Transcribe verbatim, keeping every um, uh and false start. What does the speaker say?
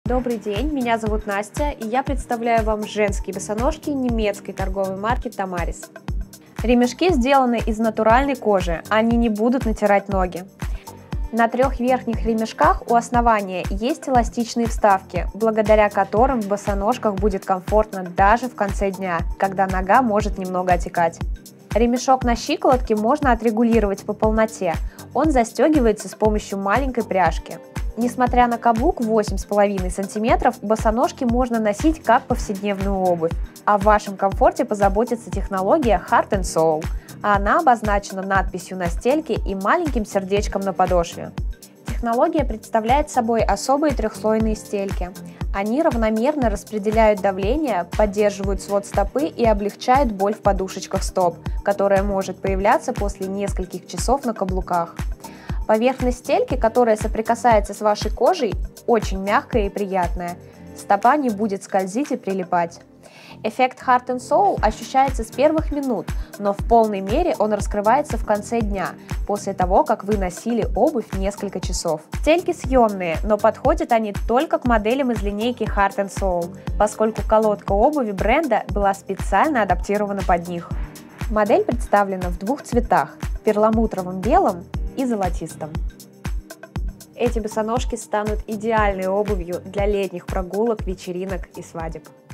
Добрый день, меня зовут Настя, и я представляю вам женские босоножки немецкой торговой марки Тамарис. Ремешки сделаны из натуральной кожи, они не будут натирать ноги. На трех верхних ремешках у основания есть эластичные вставки, благодаря которым в босоножках будет комфортно даже в конце дня, когда нога может немного отекать. Ремешок на щиколотке можно отрегулировать по полноте, он застегивается с помощью маленькой пряжки. Несмотря на каблук восемь с половиной сантиметров, босоножки можно носить как повседневную обувь. О вашем комфорте позаботится технология Heart and Soul, а она обозначена надписью на стельке и маленьким сердечком на подошве. Технология представляет собой особые трехслойные стельки. Они равномерно распределяют давление, поддерживают свод стопы и облегчают боль в подушечках стоп, которая может появляться после нескольких часов на каблуках. Поверхность стельки, которая соприкасается с вашей кожей, очень мягкая и приятная. Стопа не будет скользить и прилипать. Эффект Heart and Soul ощущается с первых минут, но в полной мере он раскрывается в конце дня, после того, как вы носили обувь несколько часов. Стельки съемные, но подходят они только к моделям из линейки Heart and Soul, поскольку колодка обуви бренда была специально адаптирована под них. Модель представлена в двух цветах – перламутровым белым и золотистым. Эти босоножки станут идеальной обувью для летних прогулок, вечеринок и свадеб.